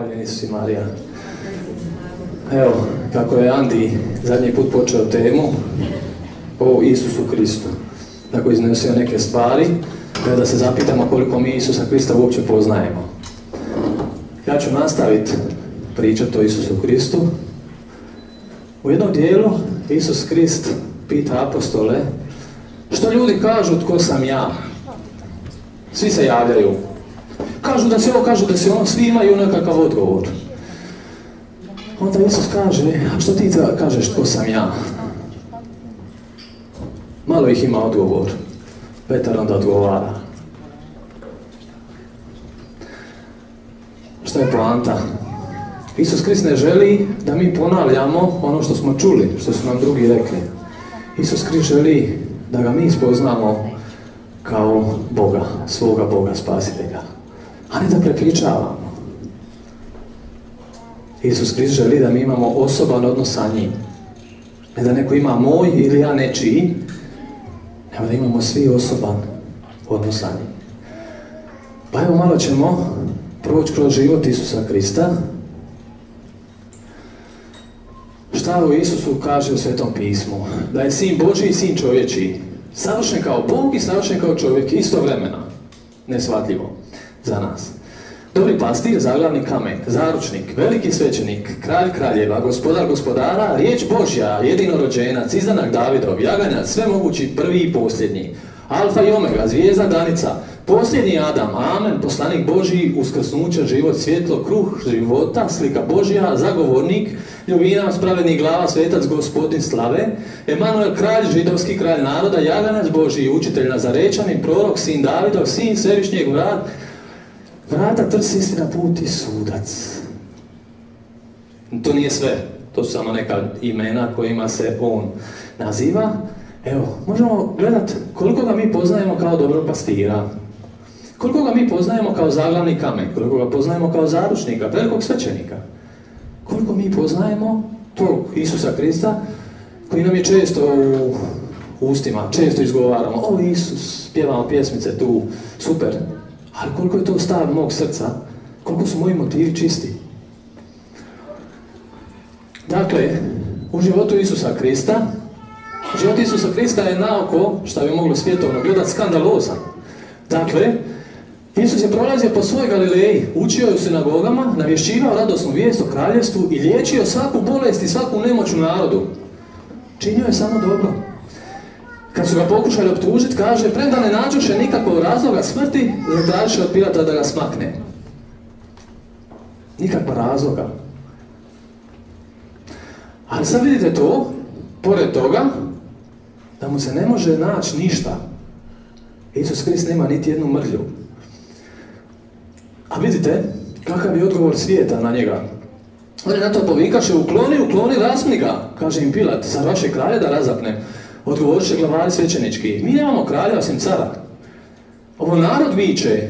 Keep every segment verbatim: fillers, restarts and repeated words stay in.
Hvaljen Isus i Marija. Evo, kako je Andi zadnji put počeo temu o Isusu Kristu, tako iznesio neke stvari, da se zapitamo koliko mi Isusa Krista uopće poznajemo. Ja ću nastaviti pričati o Isusu Kristu. U jednom dijelu Isus Krist pita apostole, što ljudi kažu tko sam ja? Svi se javljaju. Kažu da se ovo, kažu da se ono, svi imaju nekakav odgovor. Onda Isus kaže, a što ti kažeš tko sam ja? Malo ih ima odgovor. Petar onda odgovara. Što je poanta? Isus Krist ne želi da mi ponavljamo ono što smo čuli, što su nam drugi rekli. Isus Krist želi da ga mi spoznamo kao Boga, svoga Boga, spasitelja. A ne da prepričavamo. Isus Krist želi da mi imamo osoban odnos sa njim. Ne da neko ima moj ili ja nečiji, nego da imamo svi osoban odnos sa njim. Pa evo malo ćemo proći kroz život Isusa Krista. Šta o Isusu kaže u Svetom pismu? Da je sin Božji i sin čovječiji. Savršen kao Bog i savršen kao čovjek istovremeno. Neshvatljivo za nas. Dobri pastir, zaglavni kamen, zaručnik, veliki svećenik, kralj kraljeva, gospodar gospodara, riječ Božja, jedinorođenac, izdanak Davidov, jaganjac, svemogući prvi i posljednji. Alfa i omega, zvijezda danica, posljednji Adam, amen, poslanik Božji, uskrsnuće, život, svjetlo, kruh života, slika Božja, zagovornik, ljubina, spravedni glava, svetac, gospodin slave, Emanuel, kralj, židovski kralj naroda, jaganac Božji, učitelj Nazarečanin, prorok, sin Davidov, sin Svevišnjeg vrat, vrata, trs, istina, put i sudac. To nije sve, to su samo neka imena kojima se on naziva. Evo, možemo gledati koliko ga mi poznajemo kao dobrog pastira, koliko ga mi poznajemo kao zaglavni kamen, koliko ga poznajemo kao zaručnika, velikog svećenika, koliko mi poznajemo tog Isusa Krista koji nam je često u ustima, često izgovaramo, o Isus, pjevamo pjesmice tu, super, ali koliko je to stav mog srca, koliko su moji motivi čisti. Dakle, u životu Isusa Krista, život Isusa Krista je naoko, što bi moglo svjetovno gledati, skandalozan. Dakle, Isus je prolazio po svojoj Galileji, učio je u sinagogama, navješćivao radosnu vijest o kraljevstvu i liječio svaku bolest i svaku nemoć u narodu. Činio je samo dobro. Kad su ga pokušali optužiti, kaže, premda ne nađoše nikakvog razloga smrti, zatražiše od Pilata da ga smakne. Nikakva razloga. Ali sad vidite to, pored toga, da mu se ne može naći ništa. Isus Krist nema niti jednu mrlju. A vidite, kakav je odgovor svijeta na njega. Oni na to povikaše, ukloni, ukloni, razpni ga, kaže im Pilat, zar vaše kralje da razapne? Odgovoriše glavari svećenički, mi nemamo kralja osim cara. Ovo narod viče.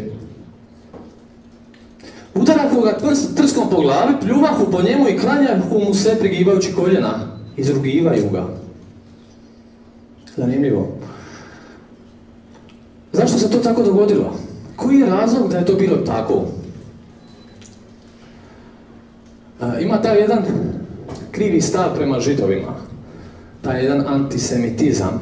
Udarahu ga trskom po glavi, pljuvahu po njemu i klanjahu mu se prigivajući koljena. Izrugivaju ga. Zanimljivo. Zašto se to tako dogodilo? Koji je razlog da je to bilo tako? A, ima taj jedan krivi stav prema Židovima. Taj jedan antisemitizam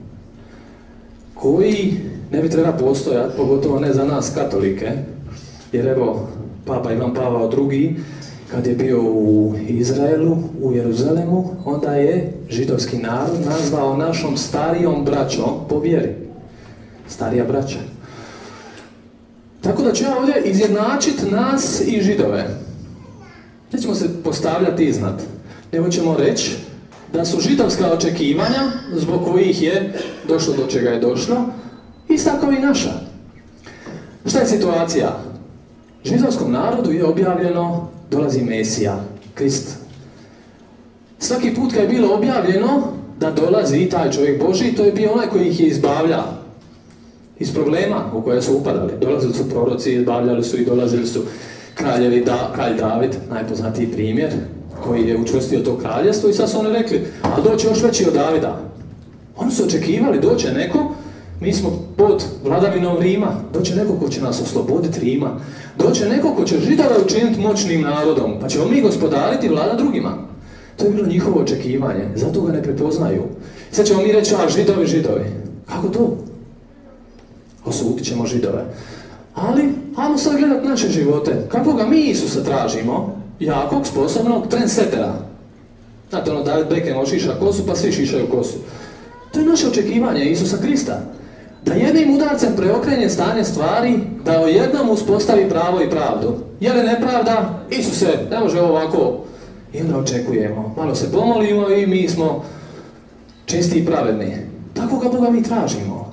koji ne bi treba postojati, pogotovo ne za nas katolike, jer evo, Papa Ivan Pavao drugi, kad je bio u Izraelu, u Jeruzalemu, onda je židovski narod nazvao našom starijom braćom po vjeri. Starija braća. Tako da ću ja ovdje izjednačiti nas i Židove. Nećemo se postavljati iznad, nego ćemo reći da su židovska očekivanja, zbog kojih je došlo do čega je došlo, ista kao i naša. Šta je situacija? Židovskom narodu je objavljeno, dolazi Mesija, Krist. Svaki put kad je bilo objavljeno da dolazi i taj čovjek Božji, to je bio onaj koji ih je izbavljao iz problema u koje su upadali. Dolazili su proroci, izbavljali su i dolazili su kraljevi, da, kralj David, najpoznatiji primjer, koji je učvrstio to kraljevstvo i sad su oni rekli, a doće još veći od Davida. Oni su očekivali, doće neko, Mi smo pod vladavinom Rima. Doće neko ko će nas osloboditi Rima. Doće neko ko će Židove učiniti moćnim narodom. Pa ćemo mi gospodariti vlada drugima. To je bilo njihovo očekivanje. Zato ga ne prepoznaju. Sad ćemo mi reći, a Židovi, Židovi. Kako to? Osudit ćemo Židove. Ali, ajmo sad gledat naše živote. Kakvoga mi Isusa tražimo? Jakog, sposobnog, trendsetera. Znate, ono, David Beckham ošiša kosu, pa svi šišaju kosu. To je naše očekivanje Isusa Krista. Da jednim udarcem preokrenje stanje stvari, da o jednom uspostavi pravo i pravdu. Je li nepravda? Isuse, ne može ovako. I onda očekujemo. Malo se pomolimo i mi smo čisti i pravedni. Tako ga Boga mi tražimo.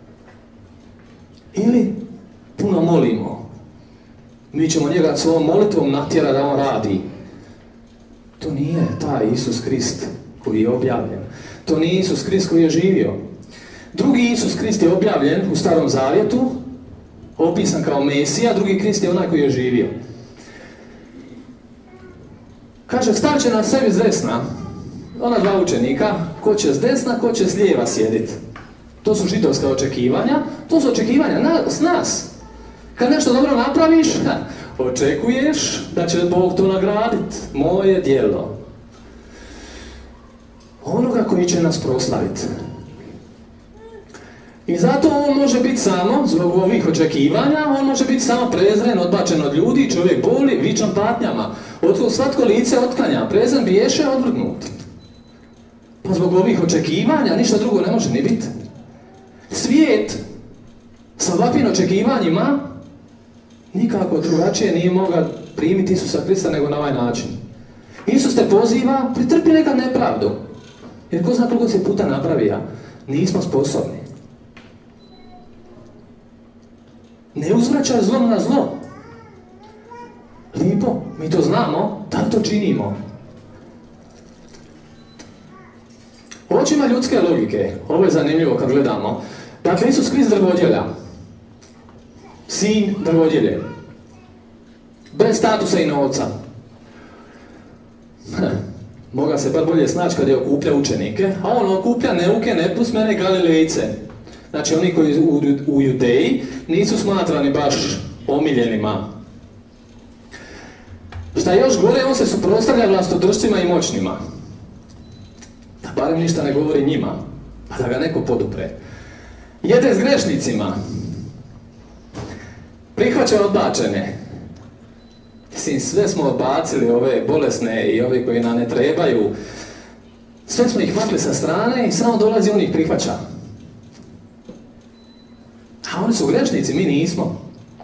Ili puno molimo. Mi ćemo njega svojom molitvom natjerati da on radi. To nije taj Isus Krist koji je objavljen. To nije Isus Krist koji je živio. Drugi Isus Krist je objavljen u Starom Zavjetu, opisan kao Mesija, drugi Krist je onaj koji je živio. Kaže, stavit će na sebi s desna, ona dva učenika, ko će s desna, ko će s lijeva sjediti. To su židovska očekivanja, to su očekivanja na, s nas. Kad nešto dobro napraviš, ha, očekuješ da će Bog to nagraditi, moje djelo. Onoga koji će nas proslaviti. I zato on može biti samo, zbog ovih očekivanja, on može biti samo prezren, odbačen od ljudi, čovjek boli, vičan patnjama. Od svatko lice otklanja, prezren biješe, odvrgnut. Pa zbog ovih očekivanja ništa drugo ne može ni biti. Svijet sa ovakvim očekivanjima nikako drugačije nije mogao primiti Isusa Krista nego na ovaj način. Isus te poziva, pretrpi nekad nepravdu. Jer ko zna koliko se puta napravija, nismo sposobni. Ne uzvraćaj zlom na zlo. Lipo, mi to znamo, da li to činimo? Očima ljudske logike, ovo je zanimljivo kad gledamo. Dakle, Isus Krist drvodjelja. Sin drvodjelje. Bez statusa i novca. Moga se bar bolje snaći kad je okuplja učenike, a on okuplja neuke, nepusmene Galilejce. Znači, oni koji u, u Judeji nisu smatrani baš omiljenima. Šta još gore, on se suprotstavlja vlastodržcima i moćnima. Da barem ništa ne govori njima, pa da ga neko podupre. Jede s grešnicima. Prihvaća odbačene. Mislim, sve smo odbacili, ove bolesne i ove koji nam ne trebaju. Sve smo ih makli sa strane i samo dolazi on ih prihvaća. A oni su grešnici, mi nismo.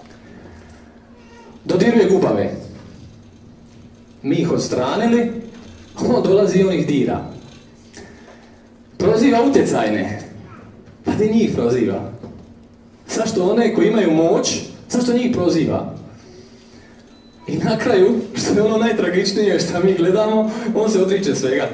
Dodiruje gubave. Mi ih odstranili, on dolazi i on ih dira. Proziva utjecajne. Pa ti njih proziva. Zašto one koji imaju moć, zašto njih proziva? I na kraju, što je ono najtragičnije što mi gledamo, on se odriče svega.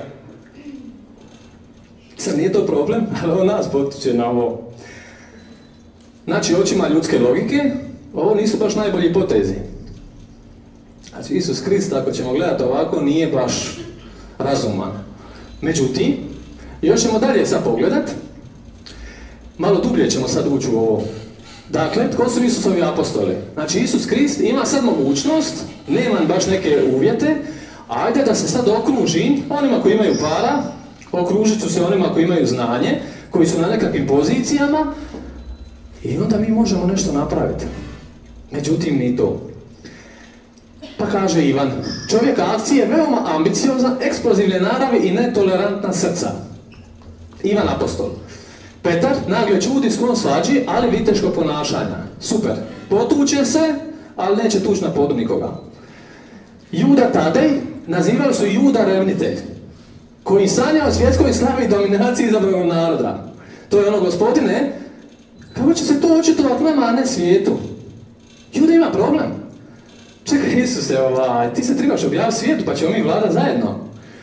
Sad nije to problem, ali on nas potiče na ovo. Znači, očima ljudske logike, ovo nisu baš najbolji potezi. Znači, Isus Krist, ako ćemo gledati ovako, nije baš razuman. Međutim, još ćemo dalje sad pogledat. Malo dublje ćemo sad ući u ovo. Dakle, tko su Isusovi apostoli? Znači, Isus Krist ima sad mogućnost, nema baš neke uvjete, ajde da se sad okruži onima koji imaju para, okružit ću se onima koji imaju znanje, koji su na nekakvim pozicijama, i onda mi možemo nešto napraviti. Međutim, ni to. Pa kaže Ivan, čovjek akcije veoma ambiciozan, eksplozivne naravi i netolerantna srca. Ivan apostol. Petar, nagle čudi, sklon svađi, ali viteško ponašanja. Super. Potuče se, ali neće tući na podu nikoga. Juda Tadej, nazivali su Juda revnitelj, koji sanja o svjetskoj slavi i dominaciji izabranog naroda. To je ono, gospodine, kako će se to očitovati nama, a ne svijetu? Juda ima problem. Čekaj, Isuse, ovaj, ti se trebaš objaviti svijetu, pa ćemo mi vladati zajedno.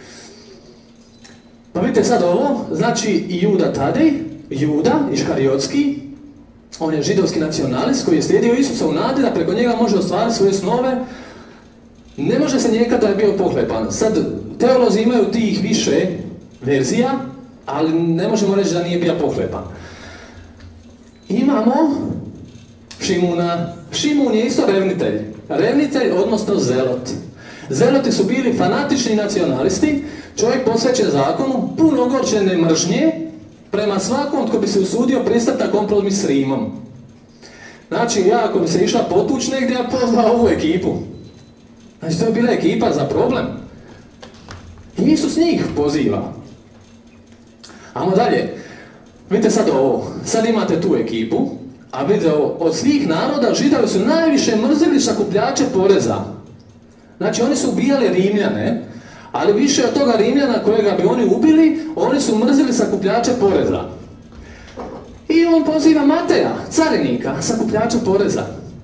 Pa vidite sad ovo, znači i Juda Tadej, Juda, Iškariotski, on je židovski nacionalist koji je slijedio Isusa u nadi da preko njega može ostvariti svoje snove. Ne može se njekada je bio pohlepan. Sad, teolozi imaju tih više verzija, ali ne možemo reći da nije bio pohlepan. imamo Šimuna. Šimun je isto revnitelj. Revnitelj, odnosno zelot. Zeloti su bili fanatični nacionalisti, čovjek posvećen zakonu, puno ogorčene mržnje prema svakom tko bi se usudio pristati na kompromis s Rimom. Znači, ja ako bi se išla potuć negdje, ja pozvao ovu ekipu. Znači, to je bila ekipa za problem. I Isus njih poziva. Ajmo dalje. Vidite sad ovo. Sad imate tu ekipu, a vidite ovo. Od svih naroda Židovi su najviše mrzili sakupljače poreza. Znači, oni su ubijali Rimljane, ali više od toga Rimljana kojega bi oni ubili, oni su mrzili sakupljače poreza. I on poziva Mateja, carinika, sakupljača poreza.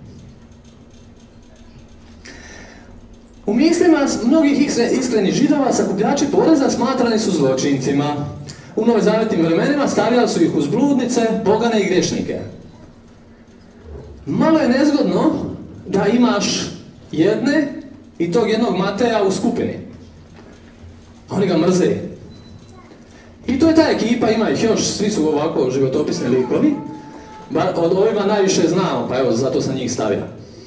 U mislima mnogih iskrenih Židova sakupljači poreza smatrani su zločincima. U novozavjetnim vremenima stavljali su ih uz bludnice, pogane i griješnike. Malo je nezgodno da imaš jedne i tog jednog Mateja u skupini. Oni ga mrze. I to je ta ekipa, ima ih još, svi su ovako životopisni likovi. Od ovima najviše znamo, pa evo, zato sam njih stavio.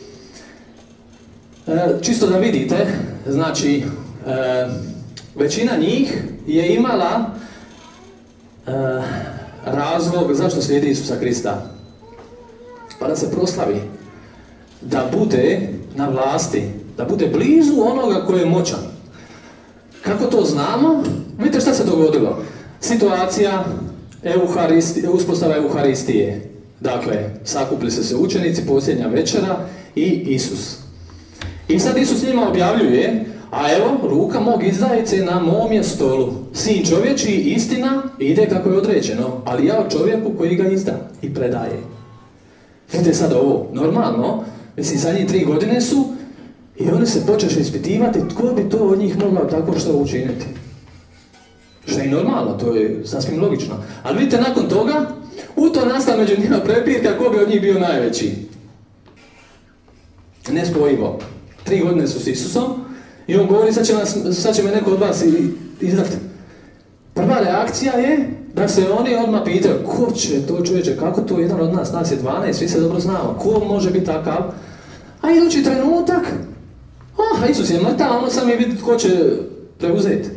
E, čisto da vidite, znači, e, većina njih je imala e, razlog zašto slijedi Isusa Krista. Pa da se proslavi, da bude na vlasti, da bude blizu onoga koji je moćan. Kako to znamo? Vidite šta se dogodilo. Situacija euharisti, uspostava Euharistije. Dakle, sakupili se se učenici, posljednja večera i Isus. I sad Isus njima objavljuje, a evo, ruka mog izdajice na mom je stolu. Sin čovječiji, istina, ide kako je određeno, ali ja o čovjeku koji ga izda i predaje. Vidite sad ovo, normalno, mislim, zadnjih tri godine su i oni se počeše ispitivati tko bi to od njih mogao tako što učiniti. Što je i normalno, to je sasvim logično. Ali vidite, nakon toga, u to nastaje među njima prepirka ko bi od njih bio najveći. Nespojivo. Tri godine su s Isusom i on govori, sad će, nas, sad će me neko od vas izdati. Prva reakcija je da se oni odmah pitaju, ko će to čovječe, kako to jedan od nas, nas je dvanaest, svi se dobro znamo, ko može biti takav? A idući trenutak, oh, Isus je mrtav, ono sam je vidjeti ko će preuzeti.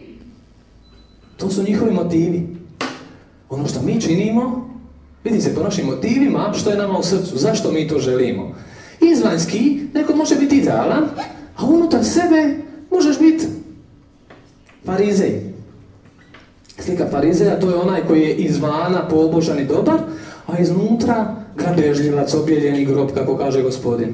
To su njihovi motivi. Ono što mi činimo, vidi se po našim motivima, što je nama u srcu, zašto mi to želimo. Izvanjski, neko može biti idealan, a unutar sebe možeš biti farizej. Slika farizeja, to je onaj koji je izvana pobožan i dobar, a iznutra grabežljivac, objeljeni grob, kako kaže Gospodin.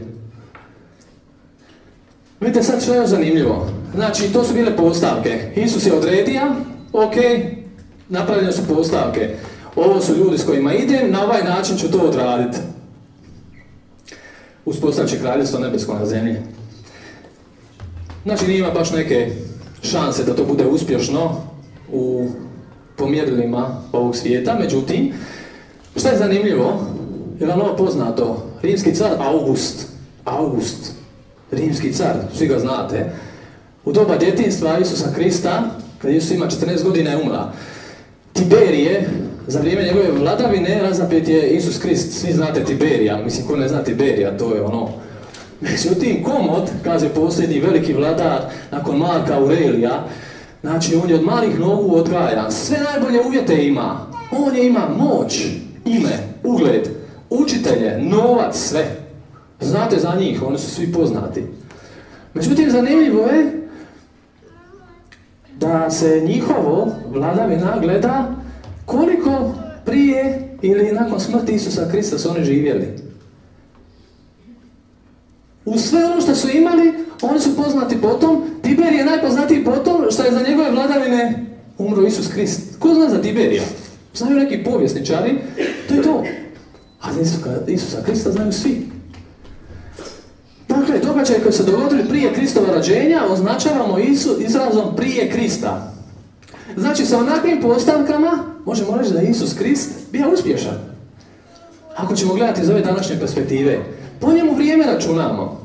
Vidite sad što je još zanimljivo. Znači, to su bile postavke. Isus je odredio, ok, napravljene su postavke. Ovo su ljudi s kojima idem, na ovaj način ću to odraditi. Uspostavit će kraljevstvo nebesko na zemlji. Znači, nije ima baš neke šanse da to bude uspješno u pomjerilima ovog svijeta. Međutim, šta je zanimljivo, je vam ovo poznato, rimski car August, August, rimski car, svi ga znate, u doba djetinjstva Isusa Krista, kad Isus ima četrnaest godina je umra, Tiberije, za vrijeme njegove vladavine, razapet je Isus Krist, svi znate Tiberija, mislim ko ne zna Tiberija, to je ono. Međutim, Komod, kaže posljednji veliki vladar nakon Marka Aurelija, znači on je od malih nogu odgajan, sve najbolje uvjete ima, on je ima moć, ime, ugled, učitelje, novac, sve. Znate za njih, oni su svi poznati. Međutim, zanimljivo je da se njihovo vladavina gleda koliko prije ili nakon smrti Isusa Krista su oni živjeli. U sve ono što su imali, oni su poznati potom. Tiberij je najpoznatiji potom što je za njegove vladavine umro Isus Krist. Ko zna za Tiberija? Znaju neki povjesničari, to je to. A za Isusa Krista znaju svi. Dakle, događaje koji se dogodili prije Kristova rođenja označavamo Isu izrazom prije Krista. Znači, sa onakvim postavkama možemo reći da je Isus Krist bio uspješan. Ako ćemo gledati iz ove današnje perspektive, po njemu vrijeme računamo.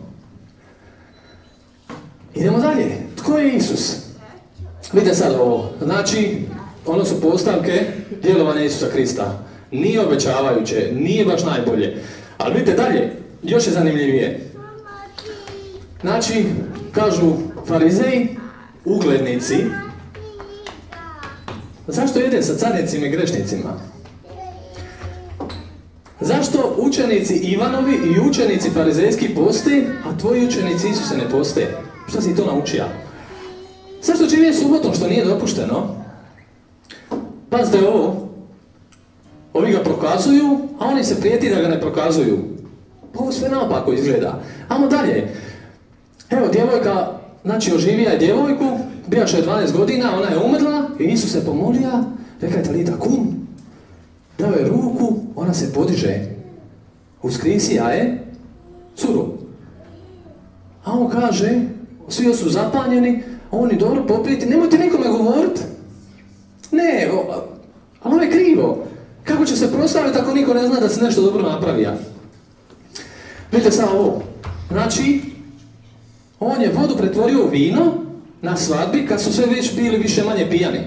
Idemo dalje. Tko je Isus? Vidite sad ovo. Znači, ono su postavke djelovanja Isusa Krista. Nije obećavajuće, nije baš najbolje. Ali vidite dalje, još je zanimljivije. Znači, kažu farizeji, uglednici, zašto jede sa carnicima i grešnicima? Zašto učenici Ivanovi i učenici farizejski poste, a tvoji učenici Isuse ne poste? Šta si to naučio? Zašto žive subotom što nije dopušteno? Pazite ovo. Ovi ga prokazuju, a oni se prijeti da ga ne prokazuju. Ovo sve naopako izgleda. Ajmo dalje. Evo, djevojka, znači oživija je djevojku, bijaša je dvanaest godina, ona je umrla i Isus se pomolija, reka je Talita kum, dao je ruku, ona se podiže. Uskrisija je curu. A on kaže, svi su zapanjeni, a oni dobro poprijeti, nemojte nikome govoriti. Ne, o, ali ovo je krivo. Kako će se proslaviti ako niko ne zna da se nešto dobro napravija? Vidite samo ovo. Znači, on je vodu pretvorio u vino na svadbi kad su sve već bili više manje pijani.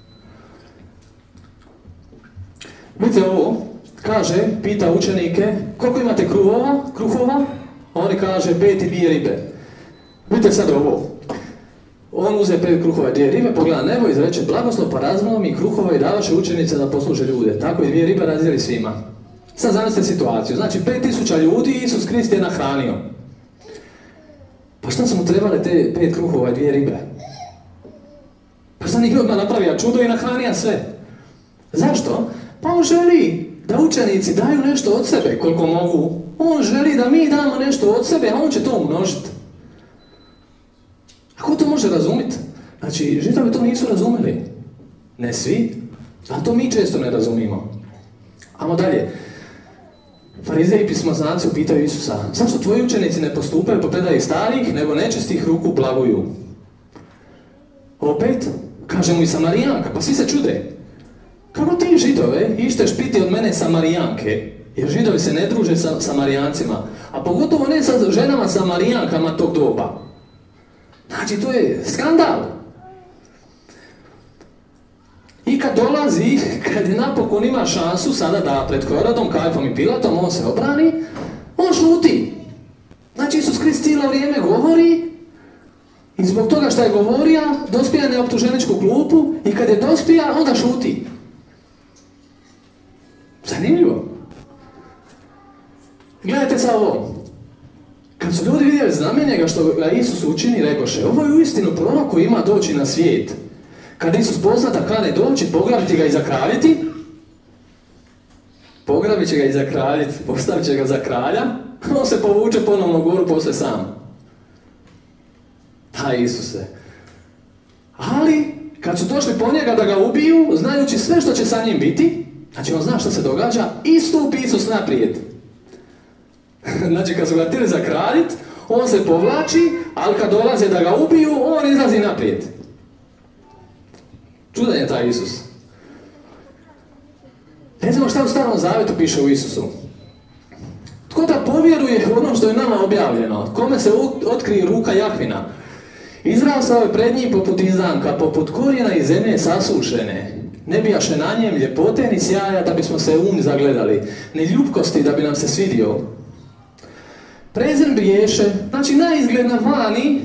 Vidite ovo. Kaže, pita učenike, koliko imate kruhova? Kruhova? A oni kaže, pet i dvije ribe. Vidite sad ovo. On uze pet kruhova i dvije ribe, pogleda nebo i izreče blagoslov, pa razmalo mi kruhova i davaše učenice da posluže ljude. Tako i dvije ribe razdijeli svima. Sad zamislite situaciju. Znači, pet tisuća ljudi Isus Krist je nahranio. Pa šta su mu trebali te pet kruhova i dvije ribe? Pa šta nije odmah napravio čudo i nahranija sve? Zašto? Pa on želi da učenici daju nešto od sebe koliko mogu. On želi da mi damo nešto od sebe, a on će to umnožiti. A ko to može razumjeti? Znači, Židovi to nisu razumjeli. Ne svi, a to mi često ne razumimo. Ajmo dalje. Farizeji i pismoznanci upitaju Isusa, zašto tvoji učenici ne postupaju po predaji starih, nego nečistih ruku blaguju? Opet, kaže mu i Samarijanka, pa svi se čude. Kako ti Židove išteš piti od mene Samarijanke? Jer Židovi se ne druže sa Samarijancima, a pogotovo ne sa ženama Samarijankama tog doba. Znači, to je skandal. I kad dolazi, kad je napokon ima šansu sada da pred Herodom, Kajfom i Pilatom on se obrani, on šuti. Znači, Isus Krist cijelo vrijeme govori i zbog toga što je govorio, dospija na optuženičku klupu i kad je dospija, onda šuti. Zanimljivo. Gledajte sad ovo. Kad su ljudi vidjeli znamenje što ga Isus učini, rekoše, ovo je uistinu prorok koji ima doći na svijet. Kad Isus pozna da kane doći, pograbiti ga i zakraljiti, pograbit će ga i zakraljiti, postavit će ga za kralja, on se povuče ponovno u goru poslije sam. Taj Isuse. Ali, kad su došli po njega da ga ubiju, znajući sve što će sa njim biti, znači on zna što se događa, istupi Isus naprijed. Znači, kad su ga htjeli zakraljiti, on se povlači, ali kad dolaze da ga ubiju, on izlazi naprijed. Čudan je taj Isus. Ne znamo šta u Starom Zavjetu piše u Isusu. Tko da povjeruje ono što je nama objavljeno? Kome se otkrije ruka Jahvina? Izrasao je pred njim poput izdanka, poput korijena iz zemlje sasušene. Ne bijaše na njem ljepote ni sjaja da bismo se um zagledali, ni ljubkosti da bi nam se svidio. Prezren biješe, znači na izgled na vani,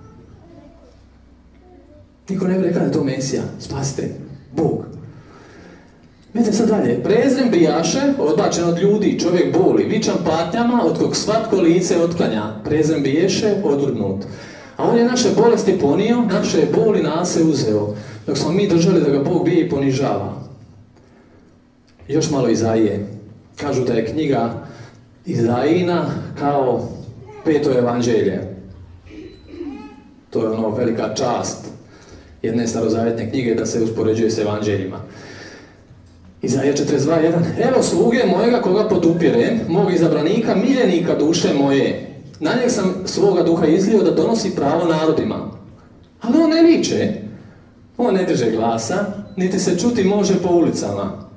niko ne bi rekao da je to Mesija, spasitelj, Bog. Vidite sad dalje, prezren bijaše, odbačen od ljudi, čovjek boli, vičan patnjama, od kog svatko lice otklanja, prezren biješe, odvrgnut. A on je naše bolesti ponio, naše boli nase uzeo, dok smo mi držali da ga Bog bije i ponižava. Još malo Izaije. Kažu da je knjiga Izajina kao peto evanđelje. To je ono velika čast jedne starozavjetne knjige da se uspoređuje s evanđeljima. Izaija četrdeset dva jedan. Evo sluge mojega koga podupirem, mog izabranika, miljenika duše moje. Na njeg sam svoga duha izlio da donosi pravo narodima. Ali on ne viče. On ne drže glasa, niti se čuti može po ulicama.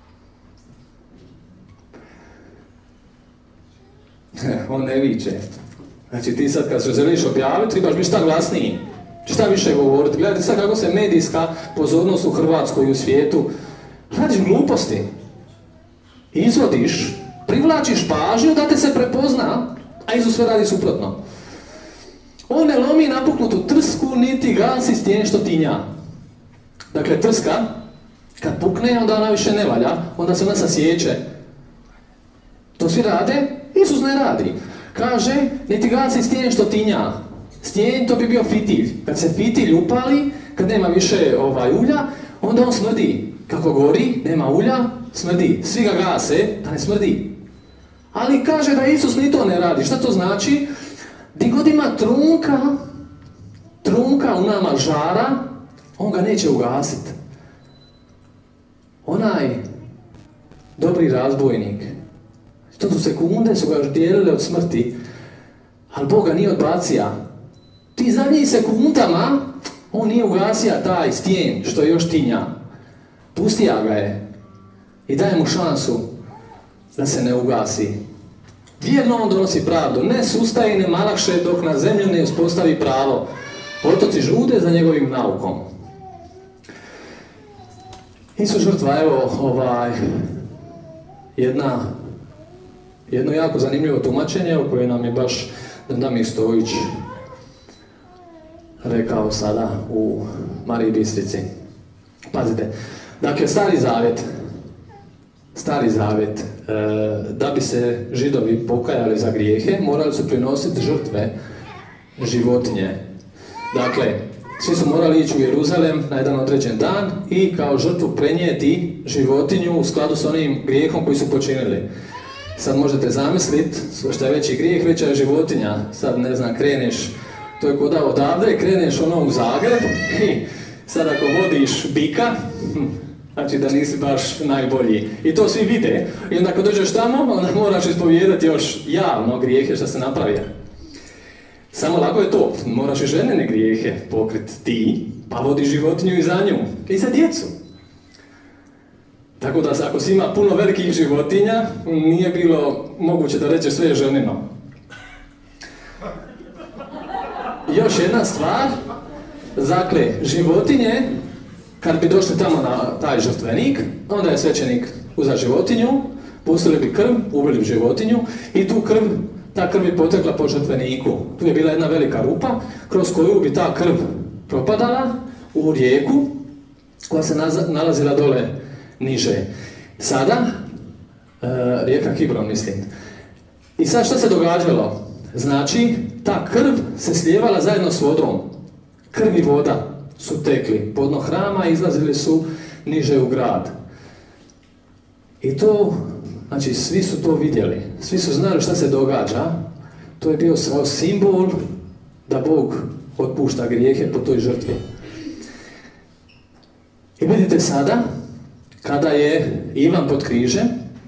On ne viče. Znači ti sad kad se želiš objaviti, trebaš biti šta glasniji. Šta više govoriti. Gledajte sad kako se medijska pozornost u Hrvatskoj i u svijetu. Radiš gluposti. izvodiš, privlačiš pažnju da te se prepozna, a Isus sve radi suprotno. On ne lomi napuknutu trsku, niti gasi stijen što tinja. Dakle, trska, kad pukne, onda ona više ne valja, onda se ona sasječe. To svi rade, Isus ne radi. Kaže, niti gasi stijen što tinja. Stijen, to bi bio fitilj. Kad se fitilj upali, kad nema više ovaj, ulja, onda on smrdi. Kako gori, nema ulja, smrdi. Svi ga gase, da ne smrdi. Ali kaže da Isus ni to ne radi. Šta to znači? Di god ima trunka, trunka u nama žara, on ga neće ugasiti. Onaj dobri razbojnik, to su sekunde su ga dijelile od smrti, ali Bog ga nije odbacija. Ti zadnjih sekundama, on nije ugasija taj stijen što je još tinja. Pustija ga je i daje mu šansu da se ne ugasi. Vjerno on donosi pravdu, ne sustaje i ne malakše dok na zemlju ne uspostavi pravo. Otoci žude za njegovim naukom. Isus žrtva, evo, ovaj, jedna, jedno jako zanimljivo tumačenje o koje nam je baš Damir Stojić rekao sada u Mariji Bistrici. Pazite, dakle, Stari Zavjet, Stari Zavjet, e, da bi se Židovi pokajali za grijehe, morali su prinositi žrtve životinje. Dakle, svi su morali ići u Jeruzalem na jedan određen dan i kao žrtvu prenijeti životinju u skladu s onim grijehom koji su počinili. Sad možete zamisliti, što je veći grijeh, veća je životinja. Sad, ne znam, kreneš, to je kod odavde, kreneš ono u Zagreb i sad ako vodiš bika, znači da nisi baš najbolji. I to svi vide. I onda ako dođeš tamo, onda moraš ispovijedati još javno grijehe što se napravio. Samo lako je to. Moraš i ženine grijehe pokriti ti, pa vodi životinju i za nju. I za djecu. Tako da ako si ima puno velikih životinja, nije bilo moguće da rećeš sve je ženino. Još jedna stvar. Dakle, životinje, kad bi došli tamo na taj žrtvenik, onda je svećenik uzeo životinju, pustili bi krv, ubili bi životinju i tu krv, ta krv bi potekla po žrtveniku. Tu je bila jedna velika rupa kroz koju bi ta krv propadala u rijeku koja se nalazila dole niže. Sada, e, rijeka Kidron, mislim. I sad što se događalo? Znači, ta krv se slijevala zajedno s vodom. Krv i voda su tekli po dno hrama i izlazili su niže u grad. I to, znači svi su to vidjeli, svi su znali šta se događa. To je bio svoj simbol da Bog otpušta grijehe po toj žrtvi. I vidite sada, kada je Ivan pod križem,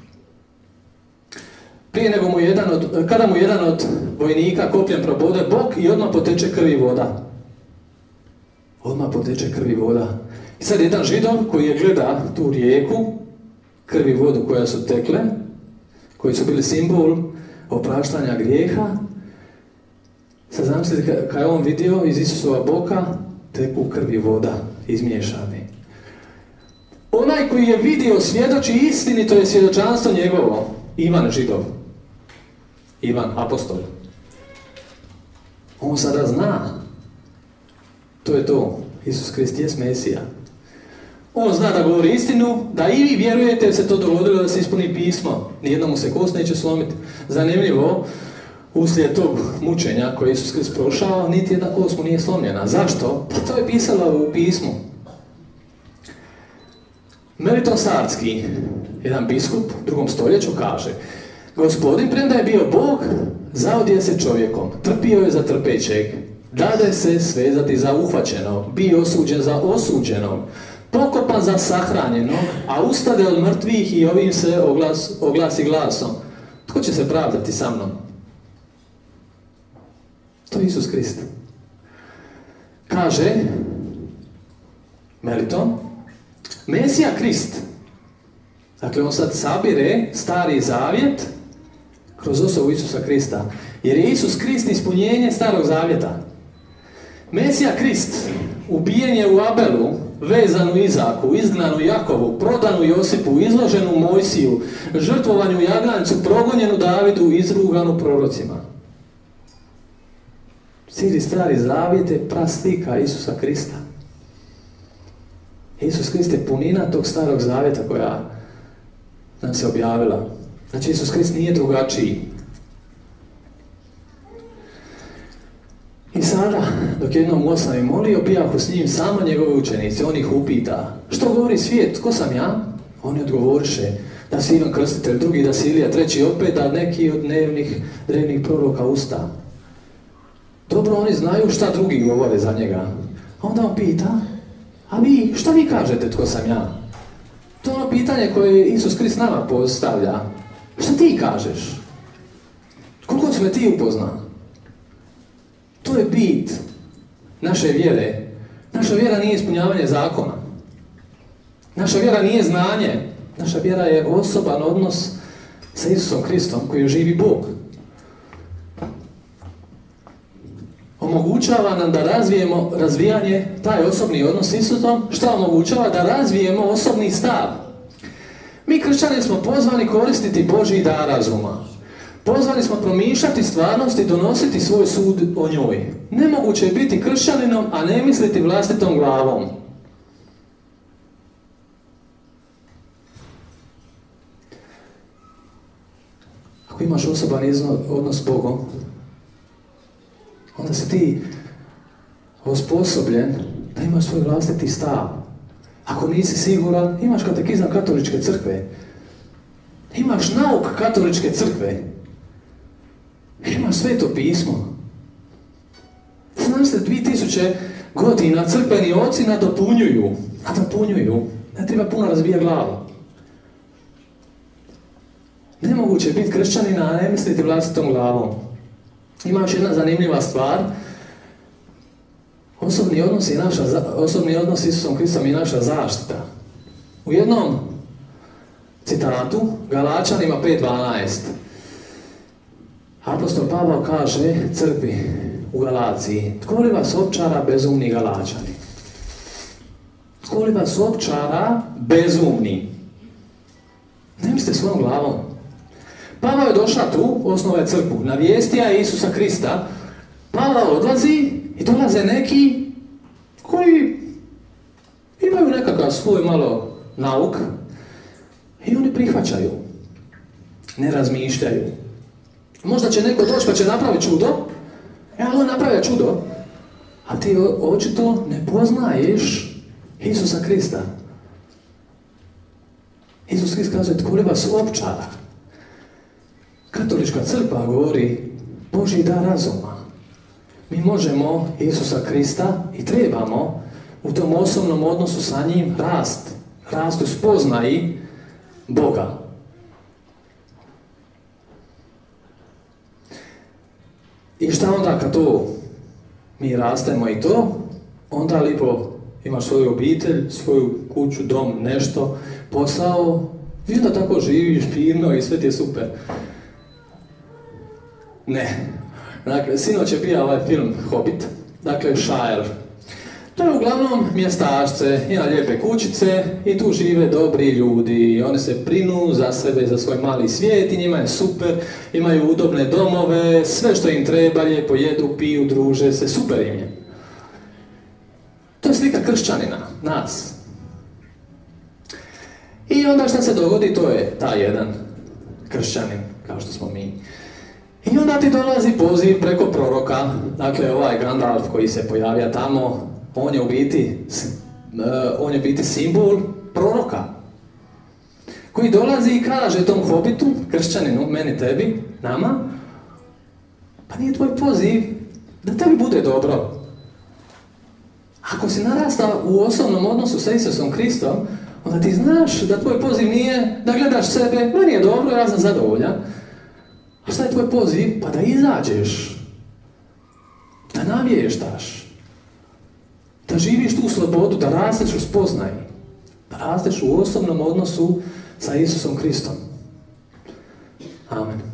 prije nego mu jedan od, kada mu jedan od vojnika kopljem probode bok i odmah poteče krv i voda. Odmah poteče krv i voda. I sad jedan Židov koji je gleda tu rijeku, krv i vodu koja su tekle, koji su bili simbol opraštanja grijeha, sad zamislite kada je on vidio iz Isusova boka teku krv i voda izmiješani. Onaj koji je vidio svjedoči istini, to je svjedočanstvo njegovo. Ivan Židov. Ivan apostol. On sada zna. To je to. Isus Krist je Mesija. On zna da govori istinu, da i vi vjerujete da se to dogodilo da se ispuni pismo. Nijedno mu se kost neće slomiti. Zanimljivo, uslijed tog mučenja koje Isus Krist prošao, niti jedna kost mu nije slomljena. Zašto? Pa to je pisalo u pismu. Meliton Sartski, jedan biskup u drugom stoljeću, kaže: Gospodin, premda je bio Bog, zaodje se čovjekom, trpio je za trpećeg, dade se svezati za uhvaćenog, bio osuđen za osuđenog, pokopan za sahranjenog, a ustade od mrtvih i ovim se oglas, oglasi glasom: tko će se pravdati sa mnom? To je Isus Krist. Kaže Meliton, Mesija Krist, dakle on sad sabire Stari Zavjet kroz osobu Isusa Krista, jer je Isus Krist ispunjenje Starog Zavjeta. Mesija Krist, ubijen je u Abelu, vezanu Izaku, izgnanu Jakovu, prodanu Josipu, izloženu Mojsiju, žrtvovanju jaganjcu, progonjenu Davidu, izruganu prorocima. Cijeli stari zavjet je praslika Isusa Krista. Isus Krist je punina tog starog zavjeta koja nam se objavila. Znači Isus Krist nije drugačiji. I sada, dok jednom osam i molio, bijahu s njim samo njegove učenici. On ih upita, što govori svijet, ko sam ja? Oni odgovoriše, da si Ivan Krstitelj, drugi da si Ilija, treći opet da neki od dnevnih, drevnih proroka usta. Dobro, oni znaju šta drugi govore za njega. A onda on pita, a vi, šta vi kažete tko sam ja? To je ono pitanje koje Isus Krist nama postavlja. Šta ti kažeš? Koliko su me ti upoznao? To je bit naše vjere. Naša vjera nije ispunjavanje zakona. Naša vjera nije znanje. Naša vjera je osoban odnos sa Isusom Kristom koji je živi Bog. Omogućava nam da razvijemo razvijanje, taj osobni odnos s Isusom, šta omogućava? Da razvijemo osobni stav. Mi kršćani smo pozvani koristiti Božji dar razuma. Pozvani smo promišljati stvarnost i donositi svoj sud o njoj. Nemoguće je biti kršćaninom, a ne misliti vlastitom glavom. Ako imaš osoban odnos s Bogom, onda si ti osposobljen da imaš svoj vlastiti stav. Ako nisi siguran, imaš katekizam katoličke crkve. Imaš nauk katoličke crkve. Imaš sveto pismo. Znam se, dvije tisuće godina crkveni oci nadopunjuju. Nadopunjuju. Ne treba puno razbija glavu. Nemoguće je biti kršćanina, a ne misliti vlastitom glavom. Ima još jedna zanimljiva stvar. Osobni odnos, je naša, osobni odnos s Isusom Kristom je naša zaštita. U jednom citatu, Galačanima pet dvanaest, apostol Pavao kaže crkvi u Galaciji, tko li vas opčara, bezumni Galačani? Tko li vas opčara, bezumni? Ne mislite svojom glavom. Pavao je došao tu, osnovao crkvu, navijestija Isusa Krista. Pavao odlazi i dolaze neki koji imaju nekakav svoj malo nauk i oni prihvaćaju. Ne razmišljaju. Možda će neko doći pa će napraviti čudo, ali on napravlja čudo, a ti očito ne poznaješ Isusa Krista. Isus Krist kaže, tko li vas opčara? Katolička crkva govori Božji dar razuma. Mi možemo Isusa Krista i trebamo u tom osobnom odnosu sa njim rast. Rast u spoznaji Boga. I šta onda kad to mi rastemo i to, onda lipo imaš svoju obitelj, svoju kuću, dom, nešto, posao, i onda tako živiš fino i sve ti je super. Ne. Dakle, sinoć je bio ovaj film Hobbit, dakle Shire. To je uglavnom mjestašce, ima lijepe kućice i tu žive dobri ljudi. Oni se brinu za sebe, za svoj mali svijet i njima je super, imaju udobne domove, sve što im treba, lijepo jedu, piju, druže se, super im je. To je slika kršćanina, nas. I onda šta se dogodi, to je taj jedan kršćanin, kao što smo mi. I onda ti dolazi poziv preko proroka, dakle ovaj Gandalf koji se pojavlja tamo, on je u biti, on je u biti simbol proroka, koji dolazi i kaže tom hobitu, kršćaninu, meni, tebi, nama, pa nije tvoj poziv da tebi bude dobro. Ako si narastao u osobnom odnosu sa Isusom Kristom, onda ti znaš da tvoj poziv nije da gledaš sebe, meni je dobro, ja sam zadovoljan. A šta je tvoj poziv? Pa da izađeš, da navještaš, da živiš tu slobodu, da rasteš u spoznaji, da rasteš u osobnom odnosu sa Isusom Kristom. Amen.